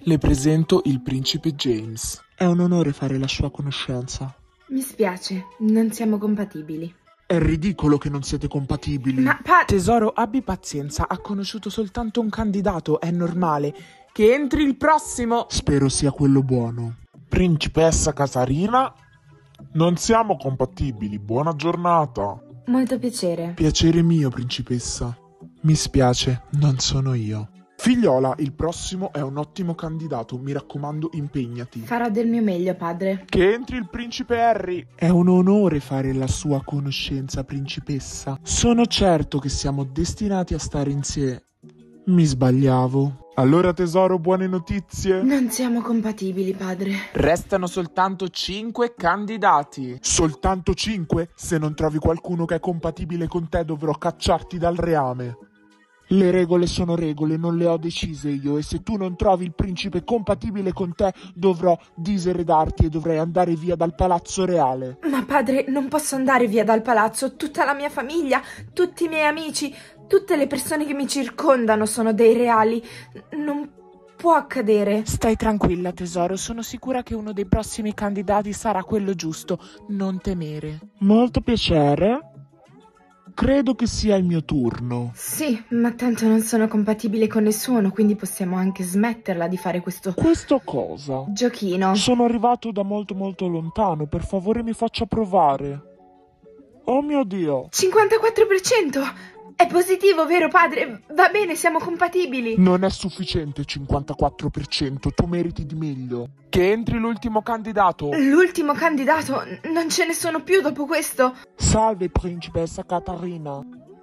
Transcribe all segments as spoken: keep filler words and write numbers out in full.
Le presento il principe James. È un onore fare la sua conoscenza. Mi spiace, non siamo compatibili. È ridicolo che non siete compatibili. Ma pa... Tesoro, abbi pazienza, ha conosciuto soltanto un candidato, è normale. Che entri il prossimo. Spero sia quello buono. Principessa Catarina, non siamo compatibili, buona giornata. Molto piacere. Piacere mio, principessa. Mi spiace, non sono io. Figliola, il prossimo è un ottimo candidato, mi raccomando, impegnati. Farò del mio meglio, padre. Che entri il principe Harry. È un onore fare la sua conoscenza, principessa. Sono certo che siamo destinati a stare insieme. Mi sbagliavo. Allora tesoro, buone notizie. Non siamo compatibili, padre. Restano soltanto cinque candidati. Soltanto cinque? Se non trovi qualcuno che è compatibile con te dovrò cacciarti dal reame. Le regole sono regole, non le ho decise io, e se tu non trovi il principe compatibile con te dovrò diseredarti e dovrai andare via dal palazzo reale. Ma padre, non posso andare via dal palazzo. Tutta la mia famiglia, tutti i miei amici, tutte le persone che mi circondano sono dei reali. Non può accadere. Stai tranquilla, tesoro, sono sicura che uno dei prossimi candidati sarà quello giusto. Non temere. Molto piacere. Credo che sia il mio turno. Sì, ma tanto non sono compatibile con nessuno, quindi possiamo anche smetterla di fare questo... Questo cosa? Giochino. Sono arrivato da molto molto lontano, per favore mi faccia provare. Oh mio Dio. cinquantaquattro per cento! È positivo, vero padre? Va bene, siamo compatibili. Non è sufficiente cinquantaquattro per cento, tu meriti di meglio. Che entri l'ultimo candidato. L'ultimo candidato? Non ce ne sono più dopo questo? Salve, principessa Catarina.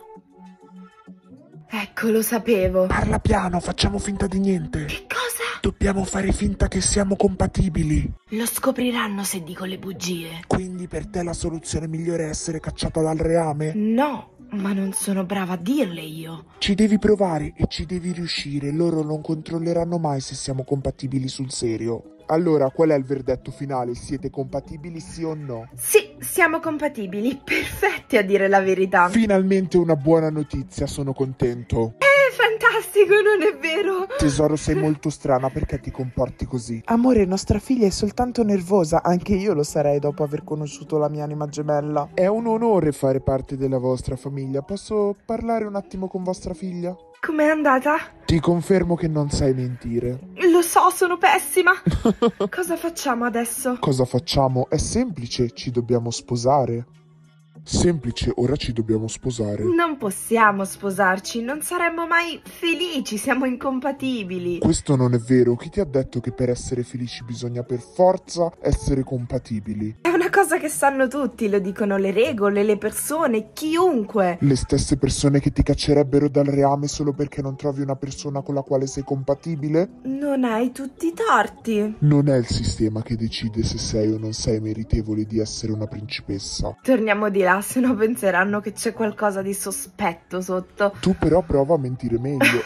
Ecco, lo sapevo. Parla piano, facciamo finta di niente. Che cosa? Dobbiamo fare finta che siamo compatibili. Lo scopriranno se dico le bugie. Quindi per te la soluzione migliore è essere cacciata dal reame? No, ma non sono brava a dirle io. Ci devi provare e ci devi riuscire. Loro non controlleranno mai se siamo compatibili sul serio. Allora, qual è il verdetto finale? Siete compatibili sì o no? Sì, siamo compatibili. Perfetti a dire la verità. Finalmente una buona notizia, sono contento. È fantastico, non è vero? Tesoro, sei molto strana, perché ti comporti così? Amore, nostra figlia è soltanto nervosa, anche io lo sarei dopo aver conosciuto la mia anima gemella. È un onore fare parte della vostra famiglia. Posso parlare un attimo con vostra figlia? Com'è andata? Ti confermo che non sai mentire. Lo so, sono pessima. Cosa facciamo adesso? Cosa facciamo? È semplice, ci dobbiamo sposare. Semplice, ora ci dobbiamo sposare. Non possiamo sposarci, non saremmo mai felici, siamo incompatibili. Questo non è vero, chi ti ha detto che per essere felici bisogna per forza essere compatibili? È una cosa che sanno tutti, lo dicono le regole, le persone, chiunque. Le stesse persone che ti caccerebbero dal reame solo perché non trovi una persona con la quale sei compatibile? Non hai tutti i torti. Non è il sistema che decide se sei o non sei meritevole di essere una principessa. Torniamo di là, se no penseranno che c'è qualcosa di sospetto sotto. Tu però prova a mentire meglio.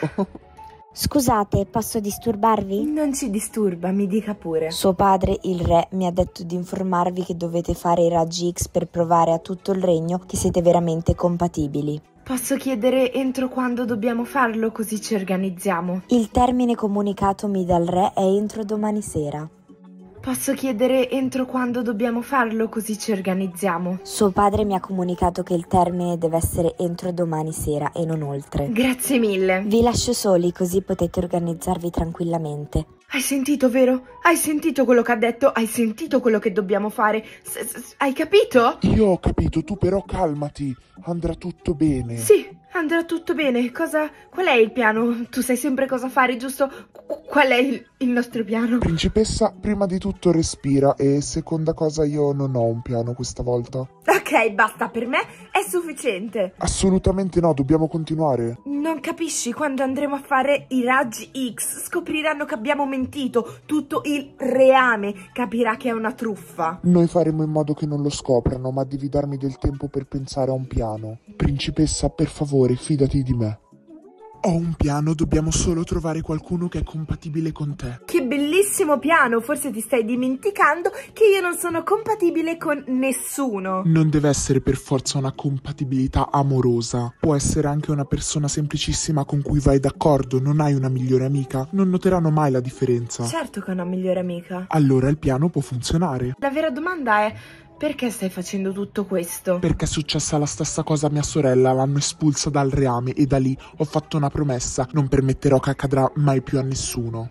Scusate, posso disturbarvi? Non ci disturba, mi dica pure. Suo padre, il re, mi ha detto di informarvi che dovete fare i raggi X per provare a tutto il regno che siete veramente compatibili. Posso chiedere entro quando dobbiamo farlo, così ci organizziamo? Il termine comunicatomi dal re è entro domani sera. Posso chiedere entro quando dobbiamo farlo, così ci organizziamo? Suo padre mi ha comunicato che il termine deve essere entro domani sera e non oltre. Grazie mille. Vi lascio soli, così potete organizzarvi tranquillamente. Hai sentito, vero? Hai sentito quello che ha detto? Hai sentito quello che dobbiamo fare? S -s hai capito? Io ho capito, tu però calmati, andrà tutto bene. Sì, andrà tutto bene. Cosa... Qual è il piano? Tu sai sempre cosa fare, giusto? Qual è il, il nostro piano? Principessa, prima di tutto respira e seconda cosa, io non ho un piano questa volta. Ok, basta, per me è sufficiente. Assolutamente no, dobbiamo continuare. Non capisci, quando andremo a fare i raggi X scopriranno che abbiamo mentito. Tutto il reame capirà che è una truffa. Noi faremo in modo che non lo scoprano, ma devi darmi del tempo per pensare a un piano. Principessa, per favore, fidati di me. Ho un piano, dobbiamo solo trovare qualcuno che è compatibile con te. Che bellissimo piano! Forse ti stai dimenticando che io non sono compatibile con nessuno. Non deve essere per forza una compatibilità amorosa. Può essere anche una persona semplicissima con cui vai d'accordo. Non hai una migliore amica? Non noteranno mai la differenza. Certo che ho una migliore amica. Allora il piano può funzionare. La vera domanda è: perché stai facendo tutto questo? Perché è successa la stessa cosa a mia sorella, l'hanno espulsa dal reame e da lì ho fatto una promessa, non permetterò che accadrà mai più a nessuno.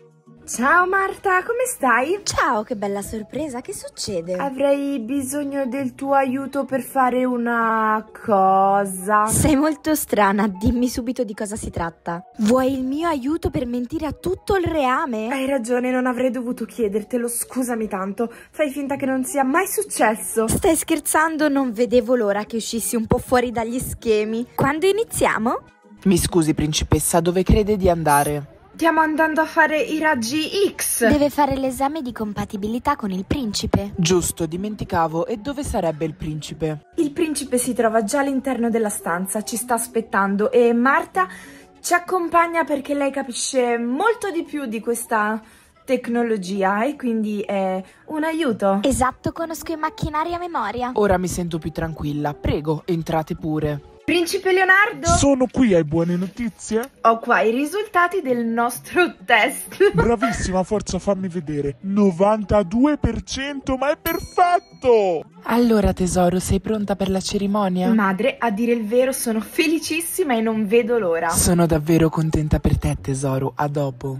Ciao Marta, come stai? Ciao, che bella sorpresa, che succede? Avrei bisogno del tuo aiuto per fare una cosa. Sei molto strana, dimmi subito di cosa si tratta. Vuoi il mio aiuto per mentire a tutto il reame? Hai ragione, non avrei dovuto chiedertelo, scusami tanto. Fai finta che non sia mai successo. Stai scherzando? Non vedevo l'ora che uscissi un po' fuori dagli schemi. Quando iniziamo? Mi scusi, principessa, dove crede di andare? Stiamo andando a fare i raggi X. Deve fare l'esame di compatibilità con il principe. Giusto, dimenticavo. E dove sarebbe il principe? Il principe si trova già all'interno della stanza, ci sta aspettando e Marta ci accompagna perché lei capisce molto di più di questa tecnologia e quindi è un aiuto. Esatto, conosco i macchinari a memoria. Ora mi sento più tranquilla. Prego, entrate pure. Principe Leonardo? Sono qui, hai buone notizie? Ho qua i risultati del nostro test. Bravissima, forza, fammi vedere. novantadue per cento, ma è perfetto! Allora, tesoro, sei pronta per la cerimonia? Madre, a dire il vero, sono felicissima e non vedo l'ora. Sono davvero contenta per te, tesoro. A dopo.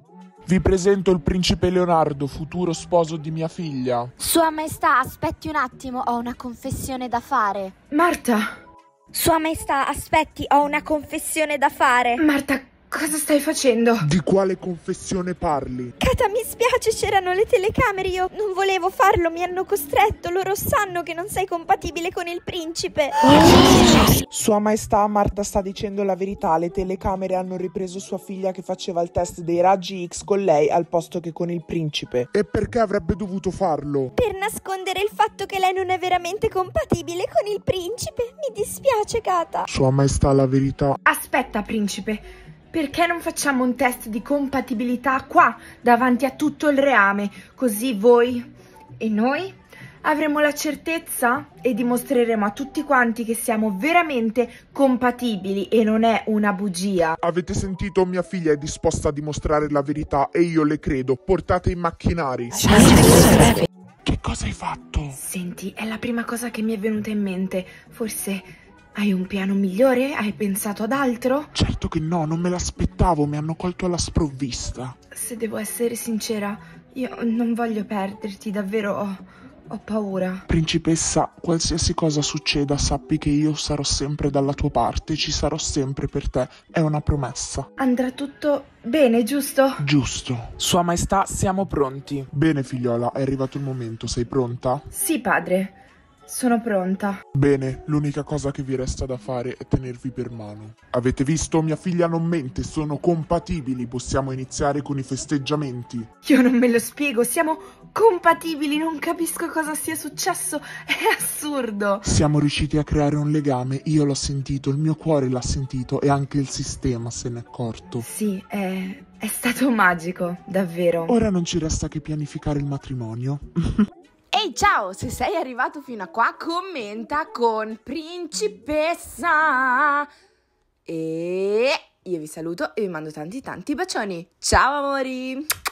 Vi presento il principe Leonardo, futuro sposo di mia figlia. Sua Maestà, aspetti un attimo, ho una confessione da fare. Marta! Sua Maestà, aspetti, ho una confessione da fare. Marta, cosa stai facendo? Di quale confessione parli? Cata, mi spiace, c'erano le telecamere, io non volevo farlo, mi hanno costretto, loro sanno che non sei compatibile con il principe. Sua Maestà, Marta sta dicendo la verità, le telecamere hanno ripreso sua figlia che faceva il test dei raggi X con lei al posto che con il principe. E perché avrebbe dovuto farlo? Per nascondere il fatto che lei non è veramente compatibile con il principe. Mi dispiace, Cata. Sua Maestà, la verità... Aspetta, principe, perché non facciamo un test di compatibilità qua, davanti a tutto il reame, così voi e noi avremo la certezza e dimostreremo a tutti quanti che siamo veramente compatibili e non è una bugia. Avete sentito? Mia figlia è disposta a dimostrare la verità e io le credo. Portate i macchinari. Che cosa hai fatto? Senti, è la prima cosa che mi è venuta in mente. Forse hai un piano migliore? Hai pensato ad altro? Certo che no, non me l'aspettavo, mi hanno colto alla sprovvista. Se devo essere sincera, io non voglio perderti, davvero ho, ho paura. Principessa, qualsiasi cosa succeda, sappi che io sarò sempre dalla tua parte, ci sarò sempre per te, è una promessa. Andrà tutto bene, giusto? Giusto. Sua Maestà, siamo pronti. Bene, figliola, è arrivato il momento, sei pronta? Sì, padre. Sono pronta. Bene, l'unica cosa che vi resta da fare è tenervi per mano. Avete visto? Mia figlia non mente, sono compatibili, possiamo iniziare con i festeggiamenti. Io non me lo spiego, siamo compatibili, non capisco cosa sia successo, è assurdo. Siamo riusciti a creare un legame, io l'ho sentito, il mio cuore l'ha sentito e anche il sistema se n'è accorto. Sì, è, è stato magico, davvero. Ora non ci resta che pianificare il matrimonio. Ehi, ciao! Se sei arrivato fino a qua, commenta con principessa. E io vi saluto e vi mando tanti tanti bacioni. Ciao amori!